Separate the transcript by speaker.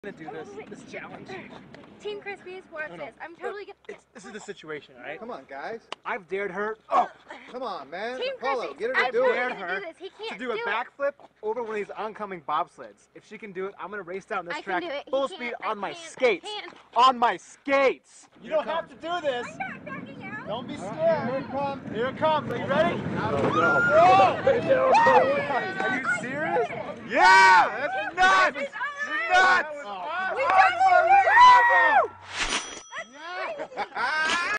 Speaker 1: gonna do this challenge.
Speaker 2: Team Crispies, watch this. I'm totally gonna.
Speaker 1: This is the situation, all right?
Speaker 3: Come on, guys.
Speaker 1: I've dared her. Oh,
Speaker 3: come on, man.
Speaker 2: Team
Speaker 3: Apollo,
Speaker 2: Crispies,
Speaker 3: get her to do
Speaker 2: I've
Speaker 3: it.
Speaker 2: dared her He can't
Speaker 1: to do a backflip over one of these oncoming bobsleds. If she can do it, I'm gonna race down this track full speed on my skates. On my skates. You don't have to do this.
Speaker 2: I'm not backing out.
Speaker 1: Don't be scared. Here it comes. Here it comes. Are you ready?
Speaker 3: No.
Speaker 1: Are you serious? Yeah, that's nuts. You're nuts.